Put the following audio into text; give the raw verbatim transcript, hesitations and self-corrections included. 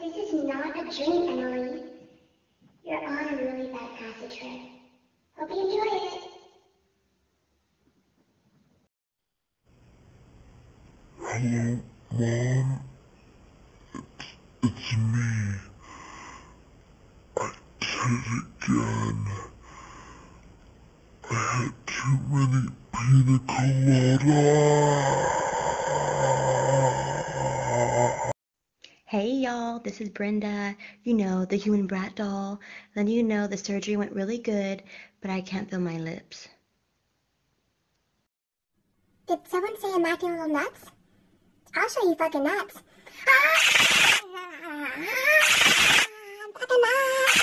This is not a dream, Emily. You're on a really bad acid trip. Hope you enjoy it. Hello, Mom? It's, it's me. I did it again. I had too many pina coladas. Hey y'all, this is Brenda, you know, the human brat doll. Then you know the surgery went really good, but I can't feel my lips. Did someone say I'm acting a little nuts? I'll show you fucking nuts. Ah! I'm fucking nuts!